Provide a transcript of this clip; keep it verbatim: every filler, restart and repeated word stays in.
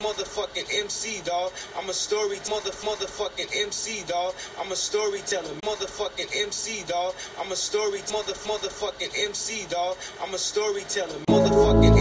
motherfucking M C, dog. I'm a story mother motherfucking M C, dog. I'm a storyteller, motherfucking M C, dog. I'm a story mother motherfucking M C, dog. I'm a storyteller, motherfucking